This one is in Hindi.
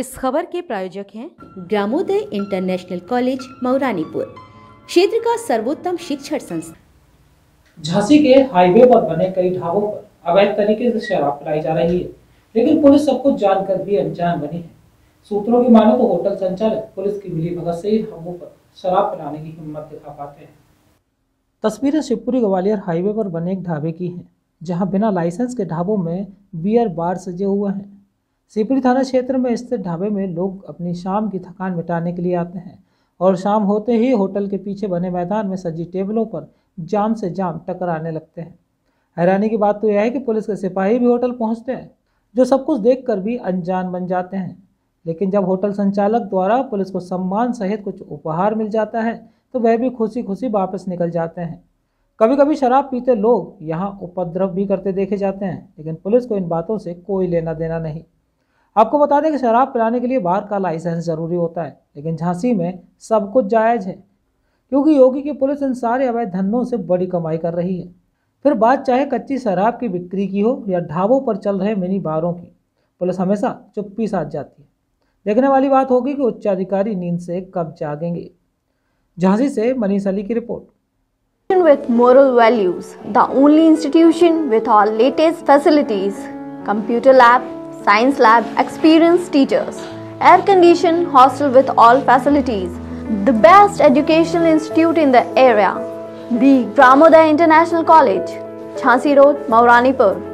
इस खबर के प्रायोजक हैं ग्रामोदय इंटरनेशनल कॉलेज मौरानीपुर, क्षेत्र का सर्वोत्तम शिक्षण संस्थान। झांसी के हाईवे पर बने कई ढाबों पर अवैध तरीके से शराब पिलाई जा रही है, लेकिन पुलिस सब कुछ जानकर भी अनजान बनी है। सूत्रों की माने तो होटल संचालक पुलिस की मिलीभगत से ही ढाबों पर शराब पिलाने की हिम्मत दिखा पाते हैं। तस्वीरें शिवपुरी ग्वालियर हाईवे पर बने एक ढाबे की हैं, जहां बिना लाइसेंस के ढाबों में बियर बार सजे हुए हैं। शिवपुरी थाना क्षेत्र में स्थित ढाबे में लोग अपनी शाम की थकान मिटाने के लिए आते हैं और शाम होते ही होटल के पीछे बने मैदान में सजी टेबलों पर जाम से जाम टकराने लगते हैं। हैरानी की बात तो यह है कि पुलिस के सिपाही भी होटल पहुंचते हैं, जो सब कुछ देखकर भी अनजान बन जाते हैं। लेकिन जब होटल संचालक द्वारा पुलिस को सम्मान सहित कुछ उपहार मिल जाता है तो वह भी खुशी खुशी वापस निकल जाते हैं। कभी कभी शराब पीते लोग यहाँ उपद्रव भी करते देखे जाते हैं, लेकिन पुलिस को इन बातों से कोई लेना देना नहीं। आपको बता दें कि शराब पिलाने के लिए बार का लाइसेंस जरूरी होता है, लेकिन झांसी में सब कुछ जायज़ है, क्योंकि योगी की पुलिस इन सारे अवैध धंधों से बड़ी कमाई कर रही है। फिर बात चाहे कच्ची शराब की बिक्री की हो या ढाबों पर चल रहे मिनी बारों की, पुलिस हमेशा चुप्पी साध जाती है। देखने वाली बात होगी कि उच्चाधिकारी नींद से कब जागेंगे। झांसी से मनीष अली की report. With moral values, the only institution with all latest facilities, computer lab, science lab, experienced teachers, air-conditioned hostel with all facilities, the best educational institute in the area, the Gramoday International College, Jhansi Road, Mauranipur.